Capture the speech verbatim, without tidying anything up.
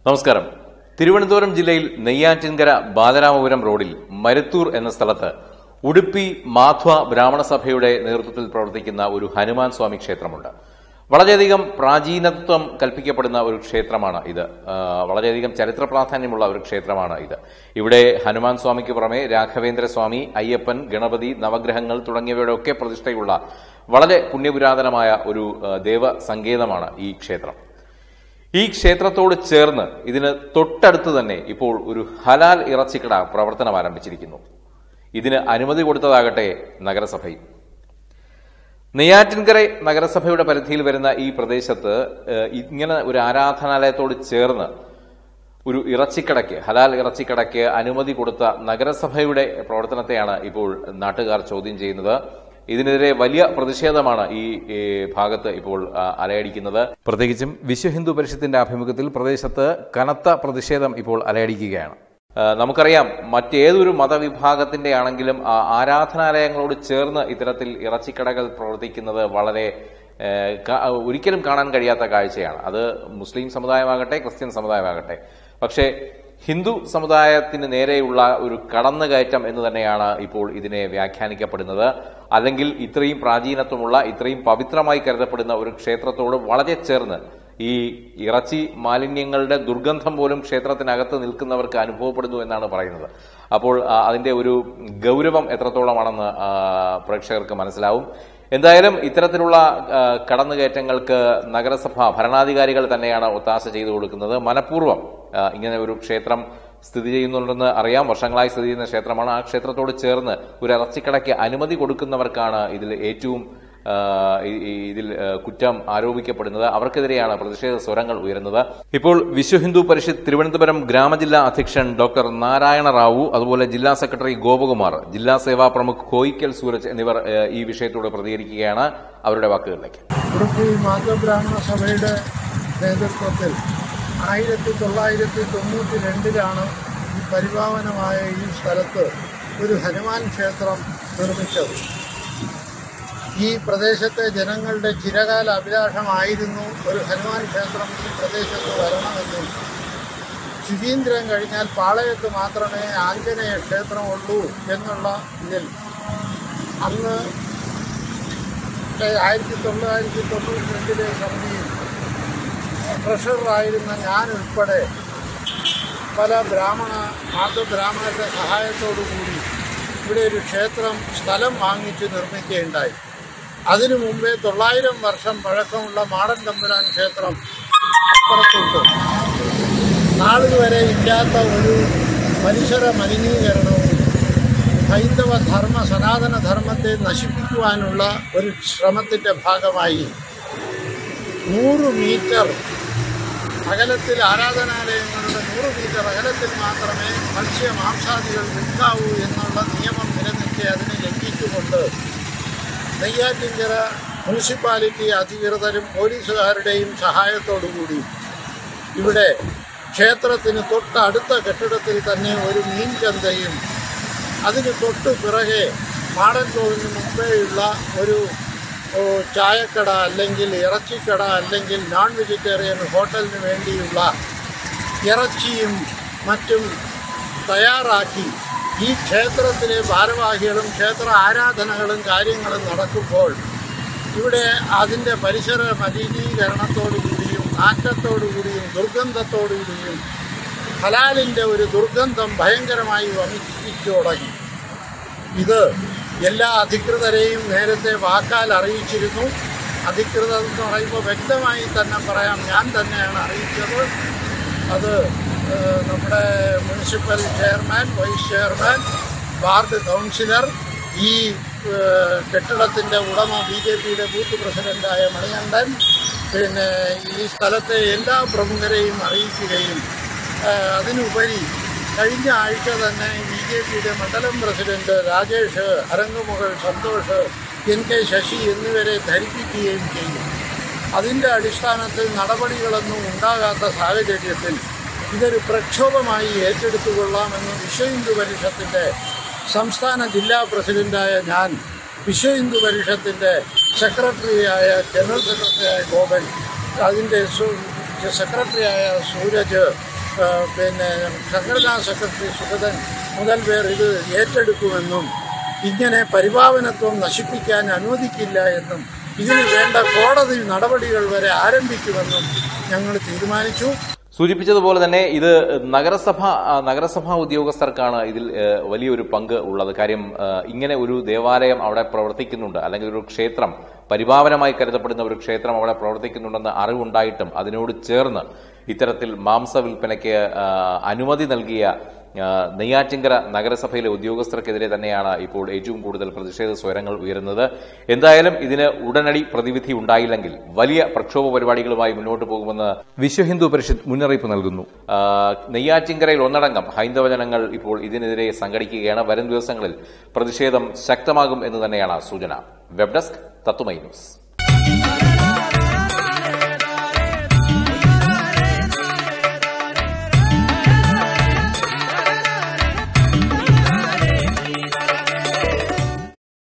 നമസ്കാരം. തിരുവനന്തപുരം ജില്ലയിൽ നെയ്യാറ്റിൻകര ബാലരാമപുരം റോഡിൽ മരുത്തൂർ എന്ന സ്ഥലത്ത് ഉടുപ്പി മാധ്വ ബ്രാഹ്മണ സഭയുടെ നേതൃത്വത്തിൽ പ്രവർത്തിക്കുന്ന ഒരു ഹനുമാൻ സ്വാമി ക്ഷേത്രമുണ്ട്. വളരെയധികം പ്രാചീനത്വം കൽപ്പിക്കപ്പെടുന്ന ഒരു ക്ഷേത്രമാണ് ഇത്. വളരെയധികം ചരിത്ര പ്രാധാന്യമുള്ള ഒരു ക്ഷേത്രമാണ് ഇത്. ഇവിടെ ഹനുമാൻ സ്വാമിക്ക് പുറമെ രാഘവേന്ദ്ര സ്വാമി, അയ്യപ്പൻ, ഗണപതി, നവഗ്രഹങ്ങൾ തുടങ്ങിയവയുടെ ഒക്കെ പ്രതിഷ്ഠയുള്ള വളരെ പുണ്യപുരാതനമായ ഒരു ദേവസങ്കേതമാണ് ഈ ക്ഷേത്രം. ഈ ക്ഷേത്രത്തോട് ചേർന്ന് ഇതിന് തൊട്ടടുത്ത് തന്നെ ഇപ്പോൾ ഒരു ഹലാൽ ഇറച്ചിക്കട പ്രവർത്തനം ആരംഭിച്ചിരിക്കുന്നു. ഇതിന് അനുമതി കൊടുത്തതാകട്ടെ നഗരസഭയും. നെയ്യാറ്റിൻകര നഗരസഭയുടെ പരിധിയിൽ വരുന്ന ഈ പ്രദേശത്ത് ഇങ്ങനെ ഒരു ആരാധനാലയത്തോട് ചേർന്ന് ഒരു ഇറച്ചിക്കടയ്ക്ക്, ഹലാൽ ഇറച്ചിക്കടയ്ക്ക് അനുമതി കൊടുത്ത നഗരസഭയുടെ പ്രവർത്തനത്തെയാണ് ഇപ്പോൾ നാട്ടുകാർ ചോദ്യം ചെയ്യുന്നത്. ഇതിനെതിരെ വലിയ പ്രതിഷേധമാണ് ഈ ഭാഗത്ത് ഇപ്പോൾ അലയടിക്കുന്നത്. പ്രത്യേകിച്ചും വിശ്വ ഹിന്ദു പരിഷത്തിന്റെ ആഭിമുഖ്യത്തിൽ പ്രദേശത്ത് കനത്ത പ്രതിഷേധം ഇപ്പോൾ അലയടിക്കുകയാണ്. നമുക്കറിയാം, മറ്റേതൊരു മതവിഭാഗത്തിന്റെ ആണെങ്കിലും ആരാധനാലയങ്ങളോട് ചേർന്ന് ഇത്തരത്തിൽ ഇറച്ചിക്കടകൾ പ്രവർത്തിക്കുന്നത് വളരെ ഒരിക്കലും കാണാൻ കഴിയാത്ത കാഴ്ചയാണ്. അത് മുസ്ലിം സമുദായമാകട്ടെ ക്രിസ്ത്യൻ സമുദായമാകട്ടെ. പക്ഷേ ഹിന്ദു സമുദായത്തിന് നേരെയുള്ള ഒരു കടന്നുകയറ്റം എന്ന് തന്നെയാണ് ഇപ്പോൾ ഇതിനെ വ്യാഖ്യാനിക്കപ്പെടുന്നത്. അല്ലെങ്കിൽ ഇത്രയും പ്രാചീനത്വമുള്ള, ഇത്രയും പവിത്രമായി കരുതപ്പെടുന്ന ഒരു ക്ഷേത്രത്തോട് വളരെ ചേർന്ന് ഈ ഇറച്ചി മാലിന്യങ്ങളുടെ ദുർഗന്ധം പോലും ക്ഷേത്രത്തിനകത്ത് നിൽക്കുന്നവർക്ക് അനുഭവപ്പെടുന്നു എന്നാണ് പറയുന്നത്. അപ്പോൾ അതിന്റെ ഒരു ഗൗരവം എത്രത്തോളമാണെന്ന് പ്രേക്ഷകർക്ക് മനസ്സിലാവും. എന്തായാലും ഇത്തരത്തിലുള്ള കടന്നുകയറ്റങ്ങൾക്ക് നഗരസഭ ഭരണാധികാരികൾ തന്നെയാണ് ഒത്താശ ചെയ്തു കൊടുക്കുന്നത്. മനഃപൂർവ്വം ഇങ്ങനെ ഒരു ക്ഷേത്രം സ്ഥിതി ചെയ്യുന്നുണ്ടെന്ന് അറിയാം. വർഷങ്ങളായി സ്ഥിതി ചെയ്യുന്ന ക്ഷേത്രമാണ്. ആ ക്ഷേത്രത്തോട് ചേർന്ന് ഒരു ഇറച്ചിക്കടയ്ക്ക് അനുമതി കൊടുക്കുന്നവർക്കാണ് ഇതിൽ ഏറ്റവും ഇതിൽ കുറ്റം ആരോപിക്കപ്പെടുന്നത്. അവർക്കെതിരെയാണ് പ്രതിഷേധ സ്വരങ്ങൾ ഉയരുന്നത്. ഇപ്പോൾ വിശ്വ ഹിന്ദു പരിഷത്ത് തിരുവനന്തപുരം ഗ്രാമജില്ലാ അധ്യക്ഷൻ ഡോക്ടർ നാരായണ റാവു, അതുപോലെ ജില്ലാ സെക്രട്ടറി ഗോപകുമാർ, ജില്ലാ സേവാ പ്രമുഖ് കോയിക്കൽ സൂരജ് എന്നിവർ ഈ വിഷയത്തോട് പ്രതികരിക്കുകയാണ്. അവരുടെ വാക്കുകളിലേക്ക്. ഉടുപ്പി മാധ്വ ബ്രാഹ്മണ സഭയുടെ നേതൃത്വത്തിൽ ആയിരത്തി തൊള്ളായിരത്തി തൊണ്ണൂറ്റി രണ്ടിലാണ് ഈ പരിപാവനമായ ഈ സ്ഥലത്ത് ഒരു ഹനുമാൻ ക്ഷേത്രം നിർമ്മിച്ചത്. ഈ പ്രദേശത്തെ ജനങ്ങളുടെ ചിരകാല അഭിലാഷമായിരുന്നു ഒരു ഹനുമാൻ ക്ഷേത്രം ഈ പ്രദേശത്ത് വരണമെന്നും ശുചീന്ദ്രം കഴിഞ്ഞാൽ പാളയത്ത് മാത്രമേ ആഞ്ജനേയ ക്ഷേത്രമുള്ളൂ എന്നുള്ള ഇതിൽ അന്ന് ആയിരത്തി തൊള്ളായിരത്തി തൊണ്ണൂറ്റി രണ്ടിലെ സമിതിയിൽ ട്രഷററായിരുന്ന ഞാനുൾപ്പെടെ പല ബ്രാഹ്മണ മാധ്വ ബ്രാഹ്മണരുടെ സഹായത്തോടുകൂടി ഇവിടെ ഒരു ക്ഷേത്രം സ്ഥലം വാങ്ങിച്ച് നിർമ്മിക്കുകയുണ്ടായി. അതിനു മുമ്പേ തൊള്ളായിരം വർഷം പഴക്കമുള്ള മാടൻ തമ്പുരാൻ ക്ഷേത്രം അപ്പുറത്തുണ്ട്. നാളിതുവരെ ഇല്ലാത്ത ഒരു പരിസര മലിനീകരണവും ഹൈന്ദവ ധർമ്മ സനാതന ധർമ്മത്തെ നശിപ്പിക്കുവാനുള്ള ഒരു ശ്രമത്തിൻ്റെ ഭാഗമായി നൂറ് മീറ്റർ അകലത്തിൽ ആരാധനാലയങ്ങളുടെ നൂറ് മീറ്റർ അകലത്തിൽ മാത്രമേ മത്സ്യ മാംസാദികൾ വിൽക്കാവൂ എന്നുള്ള നിയമം നിലനിൽക്കെ അതിനെ ലംഘിച്ചുകൊണ്ട് നെയ്യാറ്റിൻകര മുനിസിപ്പാലിറ്റി അധികൃതരും പോലീസുകാരുടെയും സഹായത്തോടുകൂടി ഇവിടെ ക്ഷേത്രത്തിന് തൊട്ടടുത്ത കെട്ടിടത്തിൽ തന്നെ ഒരു മീൻ ചന്തയും അതിന് തൊട്ടു പിറകെ മാടൻ കോവിലിന് മുമ്പേയുള്ള ഒരു ചായക്കട അല്ലെങ്കിൽ ഇറച്ചിക്കട അല്ലെങ്കിൽ നോൺ വെജിറ്റേറിയൻ ഹോട്ടലിന് വേണ്ടിയുള്ള ഇറച്ചിയും മറ്റും തയ്യാറാക്കി ഈ ക്ഷേത്രത്തിലെ ഭാരവാഹികളും ക്ഷേത്ര ആരാധനകളും കാര്യങ്ങളും നടക്കുമ്പോൾ ഇവിടെ അതിൻ്റെ പരിസര മലിനീകരണത്തോടുകൂടിയും നാറ്റത്തോടുകൂടിയും ദുർഗന്ധത്തോടുകൂടിയും ഹലാലിൻ്റെ ഒരു ദുർഗന്ധം ഭയങ്കരമായി വമിച്ചു തുടങ്ങി. ഇത് എല്ലാ അധികൃതരെയും നേരത്തെ വാക്കാൽ അറിയിച്ചിരുന്നു. അധികൃതർ എന്ന് പറയുമ്പോൾ വ്യക്തമായി തന്നെ പറയാം, ഞാൻ തന്നെയാണ് അറിയിച്ചത്. അത് നമ്മുടെ municipal chairman, vice chairman, ward councillor, ഈ കെട്ടിടത്തിൻ്റെ ഉടമ ബി ജെ പിയുടെ ബൂത്ത് പ്രസിഡൻ്റായ മണികണ്ഠൻ, പിന്നെ ഈ സ്ഥലത്തെ എല്ലാ പ്രമുഖരെയും അറിയിക്കുകയും അതിനുപരി കഴിഞ്ഞ ആഴ്ച തന്നെ ബി ജെ പിയുടെ മണ്ഡലം president Rajesh, Arangumukal Santhosh, N K Sasi എന്നിവരെ ധരിപ്പിക്കുകയും ചെയ്യും. അതിൻ്റെ അടിസ്ഥാനത്തിൽ നടപടികളൊന്നും ഉണ്ടാകാത്ത സാഹചര്യത്തിൽ ഇതൊരു പ്രക്ഷോഭമായി ഏറ്റെടുത്തുകൊള്ളാമെന്ന് വിശ്വ ഹിന്ദു പരിഷത്തിൻ്റെ സംസ്ഥാന ജില്ലാ പ്രസിഡൻ്റായ ഞാൻ, വിശ്വ ഹിന്ദു പരിഷത്തിൻ്റെ സെക്രട്ടറിയായ ജനറൽ സെക്രട്ടറിയായ ഗോപൻ, അതിൻ്റെ സെക്രട്ടറിയായ സൂരജ്, പിന്നെ സംഘടനാ സെക്രട്ടറി സുഗതൻ മുതൽ പേർ ഇത് ഏറ്റെടുക്കുമെന്നും ഇങ്ങനെ പരിപാവനത്വം നശിപ്പിക്കാൻ അനുവദിക്കില്ല എന്നും ഇതിന് വേണ്ട കോടതി നടപടികൾ വരെ ആരംഭിക്കുമെന്നും ഞങ്ങൾ തീരുമാനിച്ചു. സൂചിപ്പിച്ചതുപോലെ തന്നെ ഇത് നഗരസഭ നഗരസഭാ ഉദ്യോഗസ്ഥർക്കാണ് ഇതിൽ വലിയൊരു പങ്ക് ഉള്ളത്. കാര്യം ഇങ്ങനെ ഒരു ദേവാലയം അവിടെ പ്രവർത്തിക്കുന്നുണ്ട്, അല്ലെങ്കിൽ ഒരു ക്ഷേത്രം പരിപാവനമായി കരുതപ്പെടുന്ന ഒരു ക്ഷേത്രം അവിടെ പ്രവർത്തിക്കുന്നുണ്ടെന്ന് അറിവുണ്ടായിട്ടും അതിനോട് ചേർന്ന് ഇത്തരത്തിൽ മാംസവിൽപ്പനയ്ക്ക് അനുമതി നൽകിയ നെയ്യാറ്റിങ്കര നഗരസഭയിലെ ഉദ്യോഗസ്ഥർക്കെതിരെ തന്നെയാണ് ഇപ്പോൾ ഏറ്റവും കൂടുതൽ പ്രതിഷേധ സ്വരങ്ങൾ ഉയരുന്നത്. എന്തായാലും ഇതിന് ഉടനടി പ്രതിവിധി ഉണ്ടായില്ലെങ്കിൽ വലിയ പ്രക്ഷോഭ പരിപാടികളുമായി മുന്നോട്ട് പോകുമെന്ന് വിശ്വ ഹിന്ദു പരിഷത്ത് മുന്നറിയിപ്പ് നൽകുന്നു. നെയ്യാറ്റിങ്കരയിൽ ഒന്നടങ്കം ഹൈന്ദവ ജനങ്ങൾ ഇപ്പോൾ ഇതിനെതിരെ സംഘടിക്കുകയാണ്. വരും ദിവസങ്ങളിൽ പ്രതിഷേധം ശക്തമാകും എന്ന് തന്നെയാണ് സൂചന. Web desk Tatwamayi news.